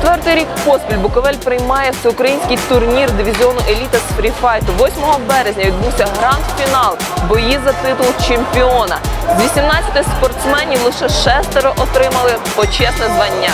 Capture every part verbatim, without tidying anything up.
Четвертий рік поспіль Буковель приймає всеукраїнський турнір дивізіону еліта з фріфайту. восьмого березня відбувся гранд-фінал, бої за титул чемпіона. З вісімнадцяти спортсменів лише шестеро отримали почесне звання.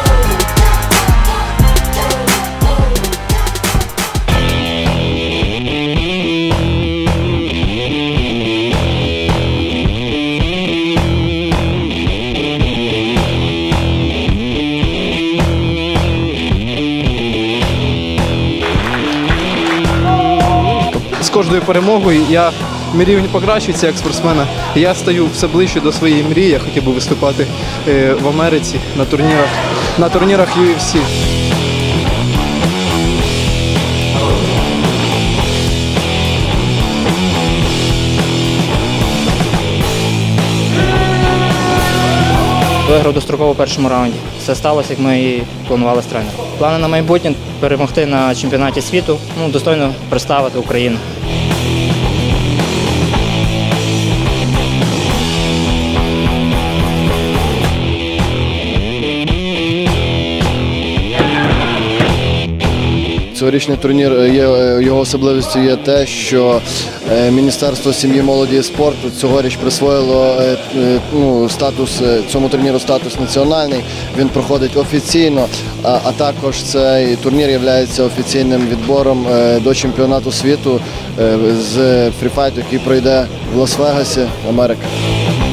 З кожною перемогою я мій рівень покращується як спортсмена. Я стаю все ближче до своєї мрії. Я хотів би виступати в Америці на турнірах, на турнірах ю еф сі. Виграв достроково у першому раунді. Все сталося, як ми і планували з тренером. Плани на майбутнє – перемогти на чемпіонаті світу, ну, достойно представити Україну. Цьогорічний турнір, є, його особливістю є те, що Міністерство сім'ї, молоді і спорту цьогоріч присвоїло ну, статус, цьому турніру статус національний. Він проходить офіційно, а, а також цей турнір є офіційним відбором до чемпіонату світу з фріфайту, який пройде в Лас-Вегасі, Америка.